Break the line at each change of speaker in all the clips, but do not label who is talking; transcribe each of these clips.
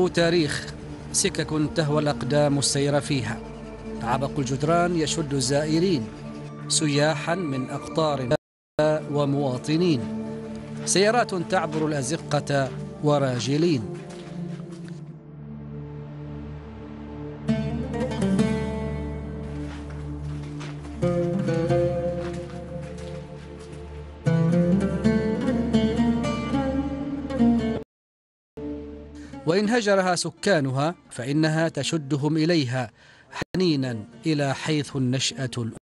له تاريخ، سكك تهوى الأقدام السير فيها، عبق الجدران يشد الزائرين، سياحا من أقطار ومواطنين، سيارات تعبر الأزقة وراجلين. وإن هجرها سكانها فإنها تشدهم إليها حنينا إلى حيث النشأة الأولى.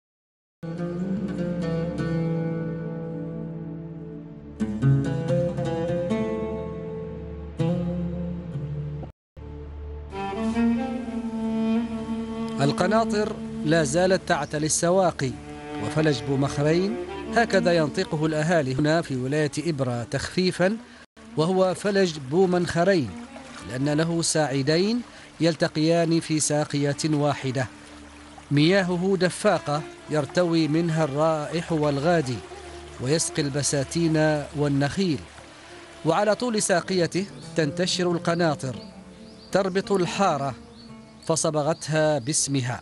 القناطر لا زالت تعتلي السواقي، وفلج بومخرين هكذا ينطقه الأهالي هنا في ولاية إبرة تخفيفا، وهو فلج بومنخرين لأن له ساعدين يلتقيان في ساقية واحدة، مياهه دفاقة يرتوي منها الرائح والغادي ويسقي البساتين والنخيل، وعلى طول ساقيته تنتشر القناطر تربط الحارة فصبغتها باسمها.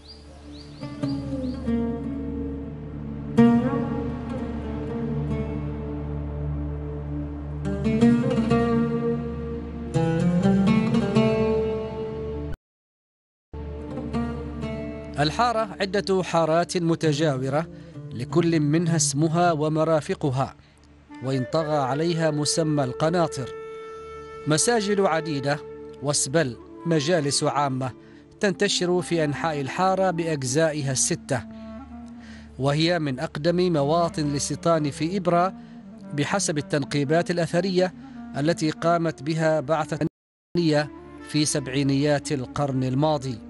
الحارة عدة حارات متجاورة لكل منها اسمها ومرافقها، وإن طغى عليها مسمى القناطر. مساجد عديدة واسبل مجالس عامة تنتشر في أنحاء الحارة بأجزائها الستة، وهي من أقدم مواطن الاستيطان في إبرة بحسب التنقيبات الأثرية التي قامت بها بعثة في سبعينيات القرن الماضي.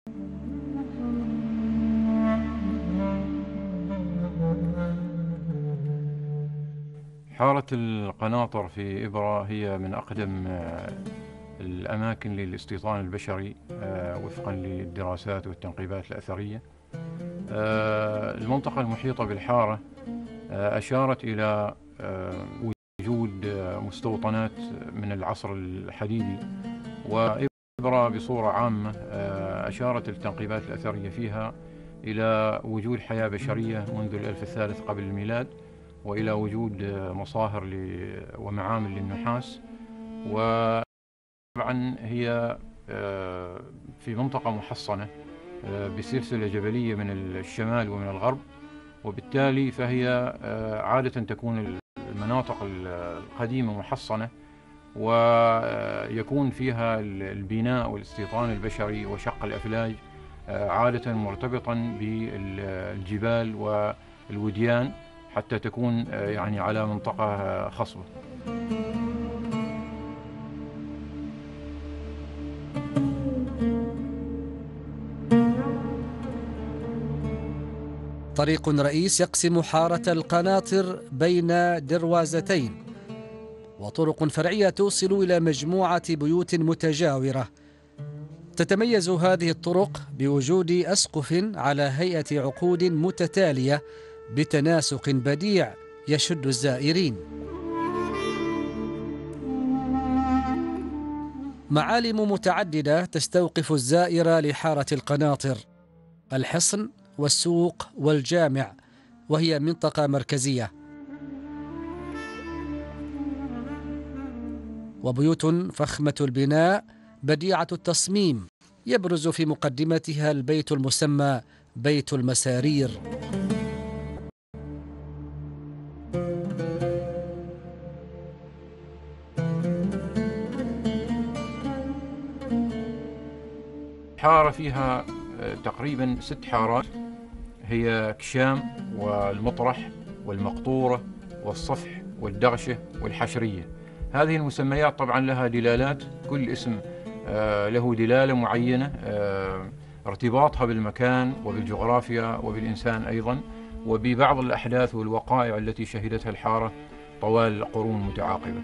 حارة القناطر في إبرة هي من أقدم الأماكن للاستيطان البشري وفقا للدراسات والتنقيبات الأثرية. المنطقة المحيطة بالحارة أشارت إلى وجود مستوطنات من العصر الحديدي، وإبرة بصورة عامة أشارت التنقيبات الأثرية فيها إلى وجود حياة بشرية منذ الألف الثالث قبل الميلاد، وإلى وجود مصاهر ومعامل للنحاس. وطبعا هي في منطقة محصنة بسلسلة جبلية من الشمال ومن الغرب، وبالتالي فهي عادة تكون المناطق القديمة محصنة، ويكون فيها البناء والاستيطان البشري وشق الأفلاج عادة مرتبطا بالجبال والوديان حتى تكون يعني على منطقة خصبة.
طريق رئيس يقسم حارة القناطر بين دروازتين، وطرق فرعية توصل إلى مجموعة بيوت متجاورة. تتميز هذه الطرق بوجود أسقف على هيئة عقود متتالية بتناسق بديع يشد الزائرين. معالم متعددة تستوقف الزائر لحارة القناطر: الحصن والسوق والجامع، وهي منطقة مركزية، وبيوت فخمة البناء بديعة التصميم يبرز في مقدمتها البيت المسمى بيت المسارير.
حارة فيها تقريبا 6 حارات، هي كشام والمطرح والمقطورة والصفح والدغشة والحشرية. هذه المسميات طبعا لها دلالات، كل اسم له دلالة معينة، ارتباطها بالمكان وبالجغرافيا وبالإنسان أيضا، وببعض الأحداث والوقائع التي شهدتها الحارة طوال قرون متعاقبة.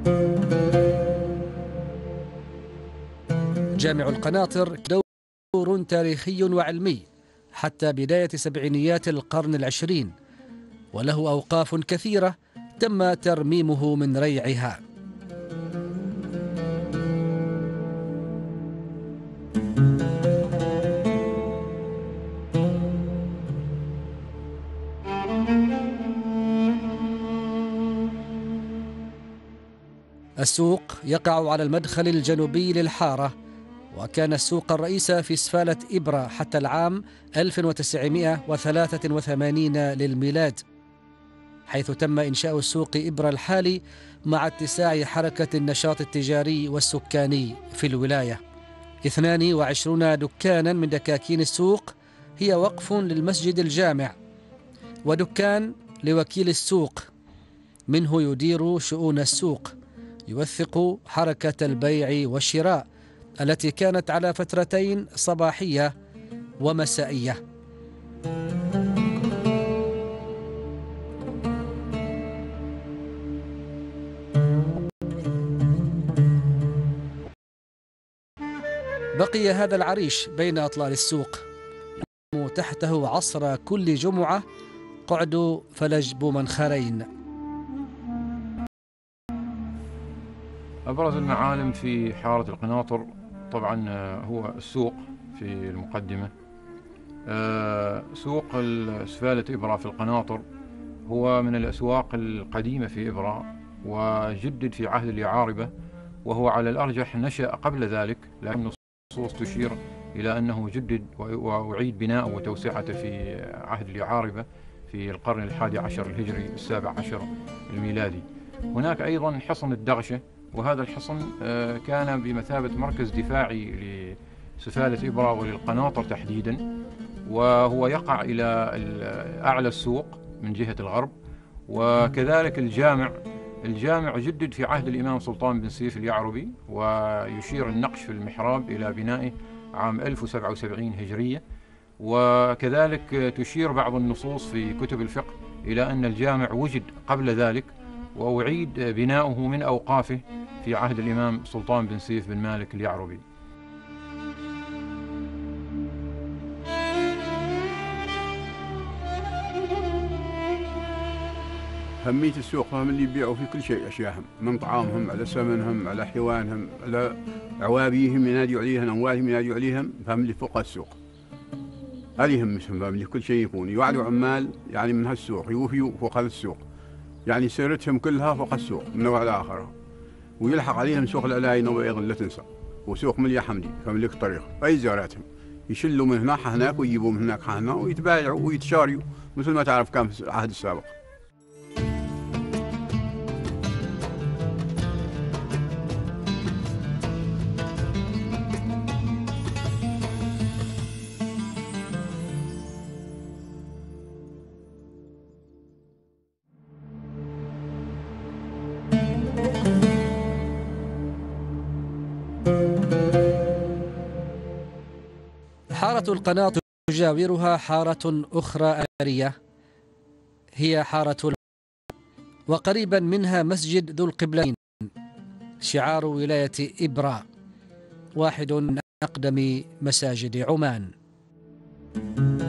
جامع القناطر دور تاريخي وعلمي حتى بداية سبعينيات القرن العشرين، وله أوقاف كثيرة تم ترميمه من ريعها. السوق يقع على المدخل الجنوبي للحارة، وكان السوق الرئيس في سفالة إبرة حتى العام 1983 للميلاد، حيث تم إنشاء السوق إبرة الحالي مع اتساع حركة النشاط التجاري والسكاني في الولاية. 22 دكانا من دكاكين السوق هي وقف للمسجد الجامع، ودكان لوكيل السوق، منه يدير شؤون السوق، يوثق حركة البيع والشراء التي كانت على فترتين صباحية ومسائية. بقي هذا العريش بين أطلال السوق، تحته عصر كل جمعة قعد فلج بومنخرين.
أبرز المعالم في حارة القناطر طبعا هو السوق في المقدمة. سوق سفالة إبرة في القناطر هو من الأسواق القديمة في إبرة، وجدد في عهد اليعاربة، وهو على الأرجح نشأ قبل ذلك، لكن النصوص تشير إلى أنه جدد وأعيد بناءه وتوسعته في عهد اليعاربة في القرن 11 الهجري 17 الميلادي. هناك أيضا حصن الدغشة، وهذا الحصن كان بمثابة مركز دفاعي لسفالة إبرة وللقناطر تحديدا، وهو يقع إلى أعلى السوق من جهة الغرب. وكذلك الجامع جدد في عهد الإمام سلطان بن سيف اليعربي، ويشير النقش في المحراب إلى بنائه عام 1077 هجرية. وكذلك تشير بعض النصوص في كتب الفقه إلى أن الجامع وجد قبل ذلك وأعيد بناؤه من أوقافه في عهد الإمام سلطان بن سيف بن مالك اليعربي.
أهمية السوق فهم اللي يبيعوا في كل شيء أشياءهم، من طعامهم على سمنهم على حيوانهم على عوابيهم ينادوا عليهم، أموالهم ينادوا عليهم، فهم اللي فوق السوق. هذه يهمهم، فهم اللي كل شيء يكون يوعدوا عمال يعني من هالسوق يوفيوا فوق هذا السوق، يعني سيرتهم كلها فوق السوق من نوع لآخره. ويلحق عليهم سوق العلاينة أيضا لا تنسى، وسوق مليا حمدي، فهم لك طريق أي زياراتهم يشلوا من هناك هناك ويجيبوا من هناك هنا ويتبايعوا ويتشاريوا مثل ما تعرف كان في العهد السابق.
حارة القناطر تجاورها حارة أخرى أثرية هي حارة وقريبا منها مسجد ذو القبلين، شعار ولاية إبرة، واحد من أقدم مساجد عمان.